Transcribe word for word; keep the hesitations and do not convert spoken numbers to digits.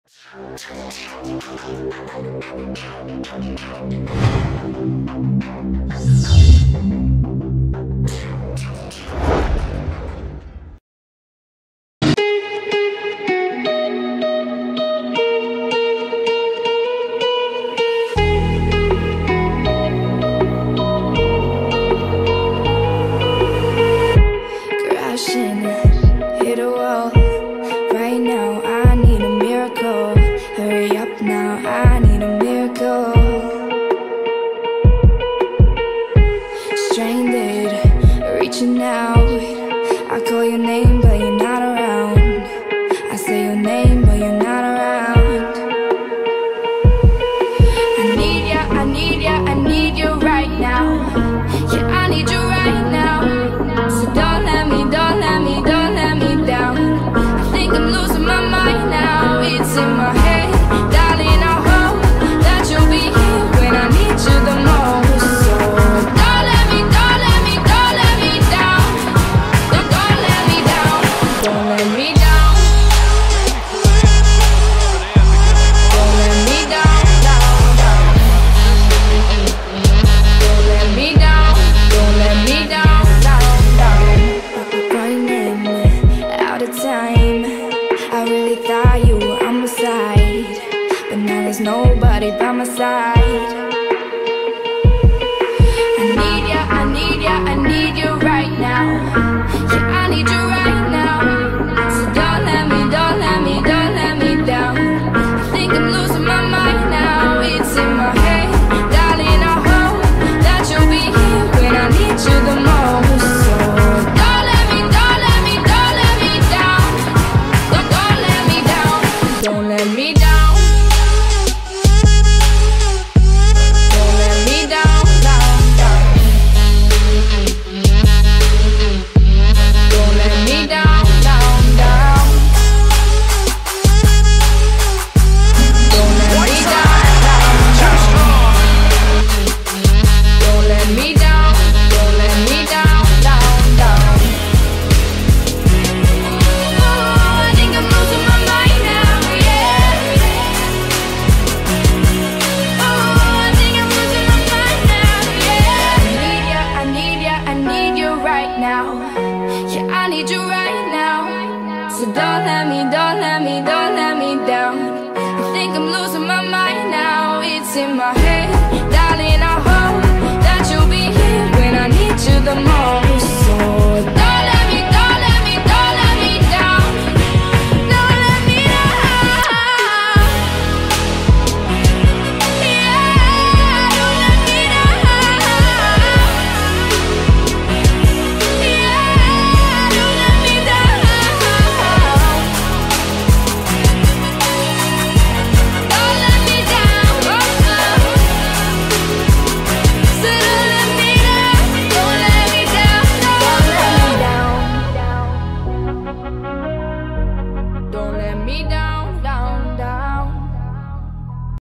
Crashing, hit a wall. Right now I need a miracle. Hurry up now, I need a miracle. Stranded, reaching out. I call your name but you're not around. I say your name but you're not around. I need ya, I need ya, I need you right now. Yeah, I need you right now. So don't let me, don't let me, don't let me down. I think I'm losing my mind now. It's in my head, darling, I hope that you'll be here when I need you the most. So don't let me, don't let me, don't let me down. Don't, don't let me down. Don't let me down. Don't let me down, down, down. Don't let me down. Don't let me down, down, down. Running out of time. I really thought you were on my side, but now there's nobody by my side. I need ya, I need ya, I need you right now. Yeah, I need you right now. So don't let me, don't let me, don't let me down. I think I'm losing my mind now. It's in my head, darling, I hope that you'll be here when I need you the most. So don't let me, don't let me, don't let me down. Don't, don't let me down. Don't let me down.